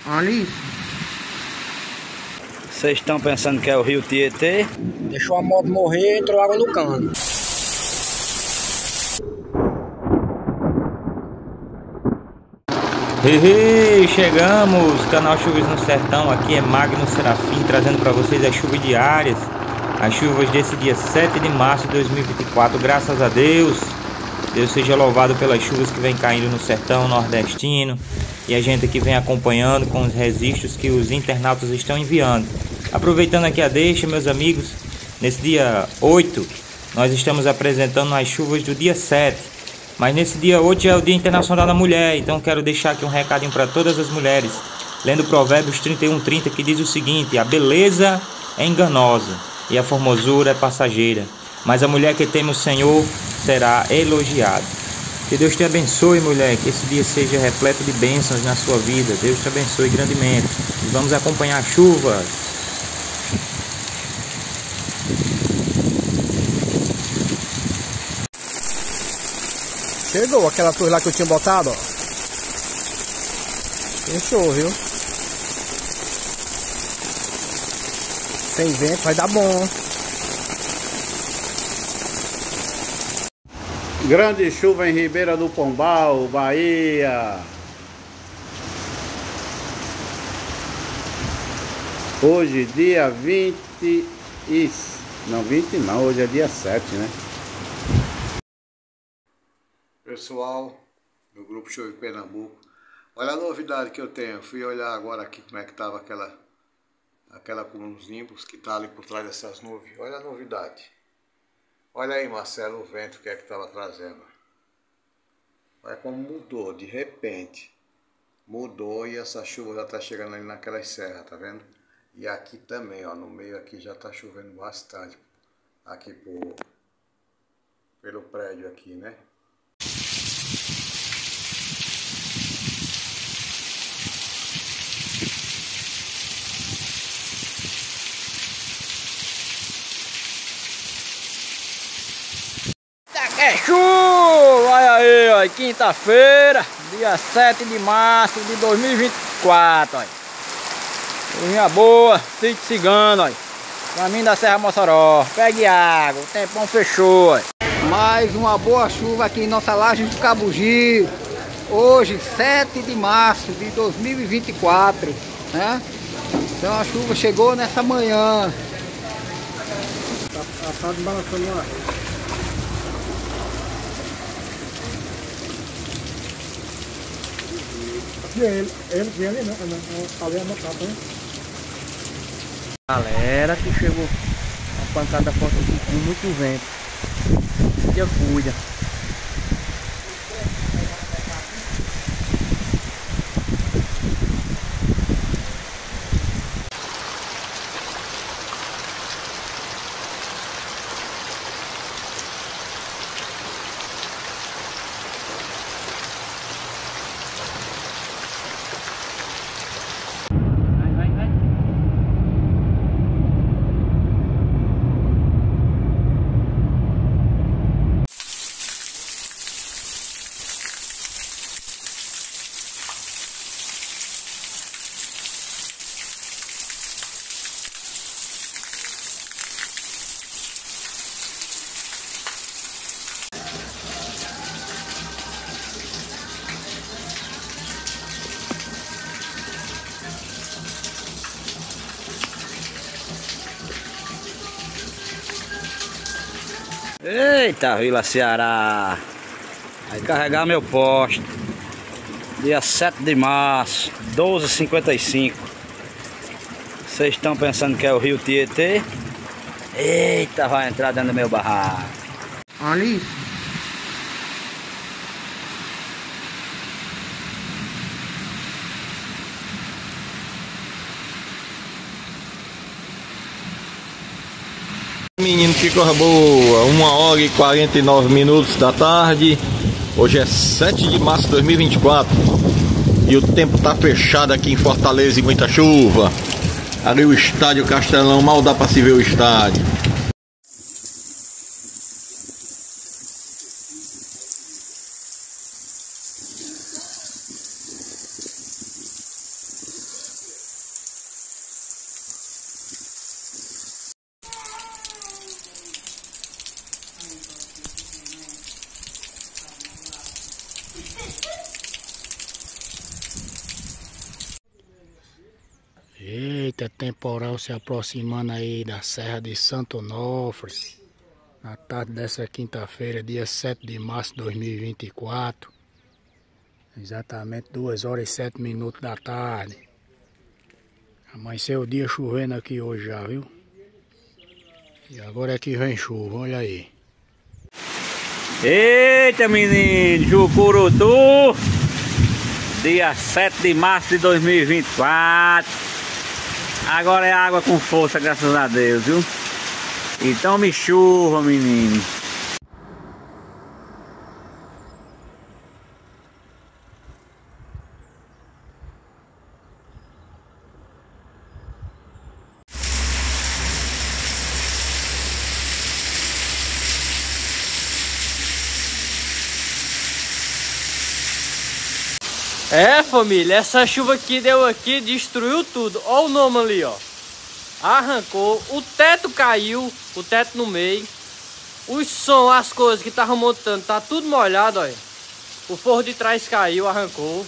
Olha isso. Vocês estão pensando que é o rio Tietê? Deixou a moto morrer e entrou água no cano. Chegamos! Canal Chuvas no Sertão, aqui é Magno Serafim, trazendo para vocês as chuvas diárias. As chuvas desse dia 7 de março de 2024, graças a Deus. Deus seja louvado pelas chuvas que vem caindo no sertão nordestino. E a gente aqui vem acompanhando com os registros que os internautas estão enviando. Aproveitando aqui a deixa, meus amigos, nesse dia 8, nós estamos apresentando as chuvas do dia 7. Mas nesse dia 8 é o Dia Internacional da Mulher, então quero deixar aqui um recadinho para todas as mulheres. Lendo Provérbios 31:30, que diz o seguinte: a beleza é enganosa e a formosura é passageira, mas a mulher que teme o Senhor será elogiada. Que Deus te abençoe, mulher, que esse dia seja repleto de bênçãos na sua vida. Deus te abençoe grandemente. E vamos acompanhar as chuvas. Chegou aquela coisa lá que eu tinha botado, ó. Fechou, viu? Sem vento vai dar bom. Grande chuva em Ribeira do Pombal, Bahia. Hoje dia 20 e... Não, 20 não, hoje é dia 7, né? Pessoal do Grupo Chuva em Pernambuco, olha a novidade que eu tenho. Fui olhar agora aqui como é que estava aquela com os nimbos que tá ali por trás dessas nuvens. Olha a novidade. Olha aí, Marcelo, o vento que é que estava trazendo. Olha como mudou, de repente. Mudou e essa chuva já está chegando ali naquelas serras, tá vendo? E aqui também, ó, no meio aqui já está chovendo bastante. Aqui pelo prédio aqui, né? É chuva! Olha aí, ó, quinta-feira, dia 7 de março de 2024, ó. Chuvinha boa, sítio cigano, ó. Caminho da Serra Mossoró. Pegue água, o tempão fechou, ó. Mais uma boa chuva aqui em nossa laje do Cabugio. Hoje, 7 de março de 2024, né? Então a chuva chegou nessa manhã. Tá desbalançando lá. Ele ali, né? Ali é uma capa, né? Galera que chegou uma pancada forte aqui com muito vento. Já cuida. Eita, Vila Ceará. Vai carregar meu posto. Dia 7 de março, 12h55. Vocês estão pensando que é o rio Tietê? Eita, vai entrar dentro do meu barraco. Olha isso. Menino, que coisa boa, 1h49 da tarde. Hoje é 7 de março de 2024 e o tempo tá fechado aqui em Fortaleza e muita chuva. Ali o estádio Castelão, mal dá para se ver o estádio. noite é temporal se aproximando aí da Serra de Santo Onofre. Na tarde dessa quinta-feira, dia 7 de março de 2024. Exatamente 2 horas e 7 minutos da tarde. Amanheceu o dia chovendo aqui hoje já, viu? E agora é que vem chuva, olha aí. Eita, menino, Jucurutu, dia 7 de março de 2024. Agora é água com força, graças a Deus, viu? Então me chuva, menino. É, família, essa chuva que deu aqui destruiu tudo. Olha o nome ali, ó. Arrancou, o teto caiu, o teto no meio. Os som, as coisas que estavam montando, tá tudo molhado, olha. O forro de trás caiu, arrancou.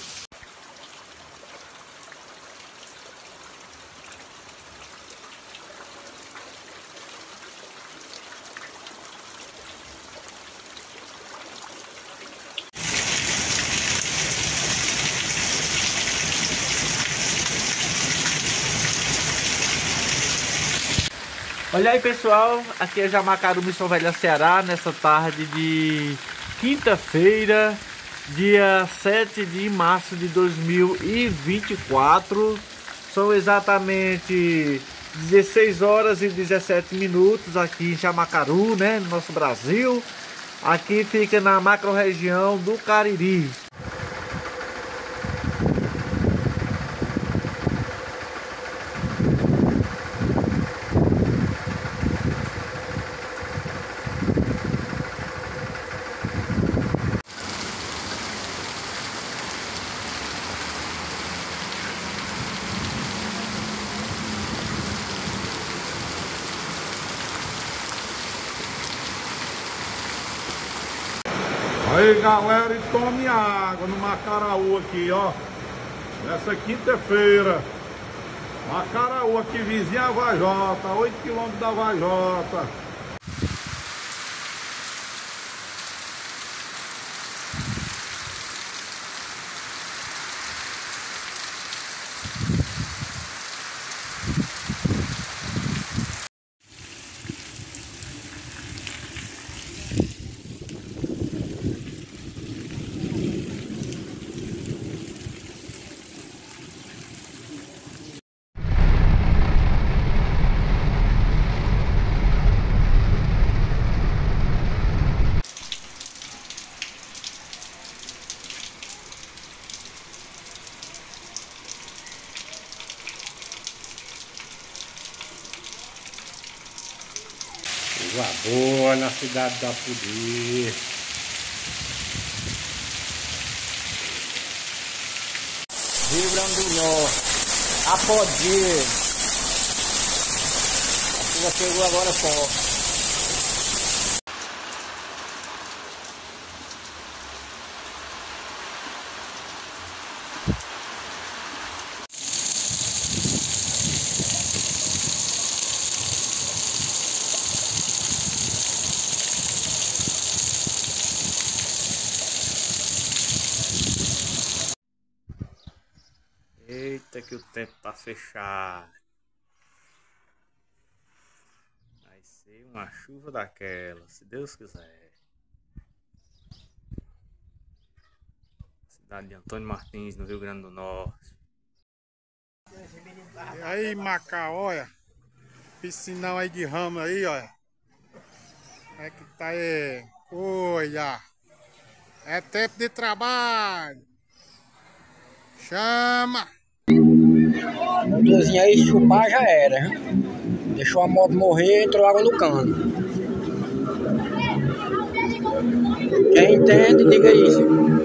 Olha aí, pessoal, aqui é Jamacaru, Missão Velha, Ceará, nessa tarde de quinta-feira, dia 7 de março de 2024. São exatamente 16 horas e 17 minutos aqui em Jamacaru, né, no nosso Brasil. Aqui fica na macro-região do Cariri. Aí galera, e tome água no Macaraú aqui, ó. Nessa quinta-feira. Macaraú aqui, vizinha a Vajota, 8 km da Vajota. Chuva boa na cidade da Poder. Rio Grande do Norte, Apodi. A chuva chegou agora forte. Eita, que o tempo tá fechado. Vai ser uma chuva daquela, se Deus quiser. Cidade de Antônio Martins, no Rio Grande do Norte. E aí, Macau, olha. Piscinão aí de ramo aí, olha. Como é que tá aí? Olha. É tempo de trabalho. Chama. Motorzinho aí, chupar já era, hein? Deixou a moto morrer, entrou água no cano. Quem entende, diga isso.